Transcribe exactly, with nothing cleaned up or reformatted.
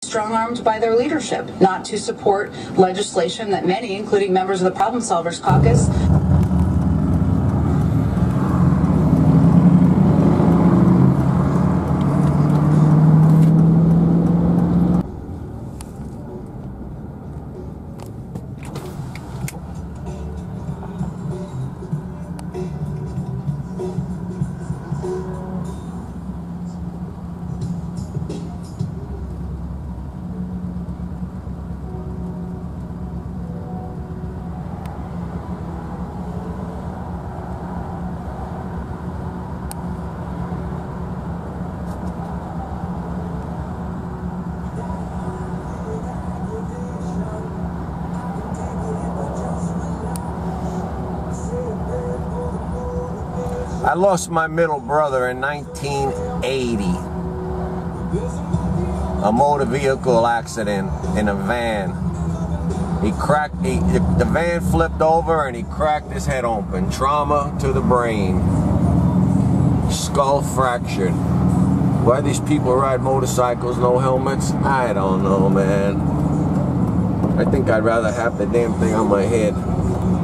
strong-armed by their leadership not to support legislation that many, including members of the Problem Solvers Caucus, I lost my middle brother in nineteen eighty. A motor vehicle accident in a van. He cracked, he, the van flipped over and he cracked his head open. Trauma to the brain. Skull fractured. Why these people ride motorcycles, no helmets? I don't know, man. I think I'd rather have the damn thing on my head.